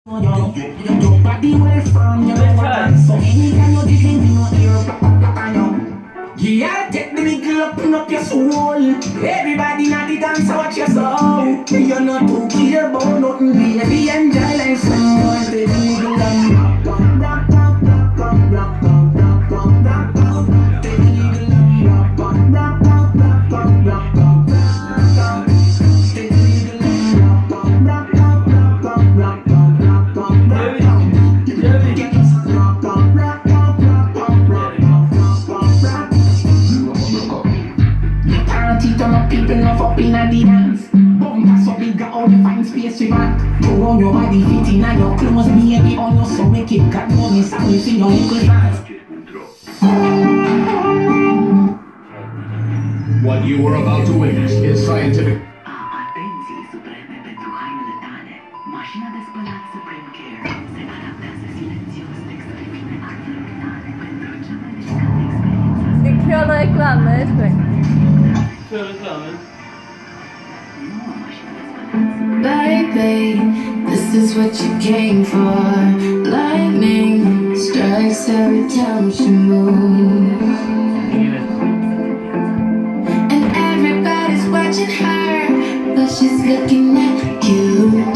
Body well firm, you know what? So anytime you dig in, you know you're black. Yeah, take the middle up your soul. Everybody not the dance, watch your soul. You're not too care about nothing, baby. Enjoy life some more. Take the middle and rock, rock, rock, rock, rock, rock, rock, rock, rock, rock. Take the middle and rock, rock, rock, rock, rock, rock, rock, rock, rock. Take the middle and rock, rock, rock, rock, rock, rock, rock, rock, rock, rock. Get us a rock, rock, rock, rock, rock, rock, rock, rock, rock. Party turn up, people enough up in a the dance. Bumper so big, got all the fine space we got. Throw on your body, fit in and your clothes, baby on your so make it got money, sound you see your little hands. What you are about to witness is scientific. Atenție supreme pentru hainele tale. Mașina de spălat Supreme Care se adaptează silențios textului fine hainelor tale pentru cea mai delicată experiență. Det kör reklame, tror jag. För reklamen. Baby, this is what you came for. Lightning strikes every time she moves, and everybody's watching her, but she's looking at you.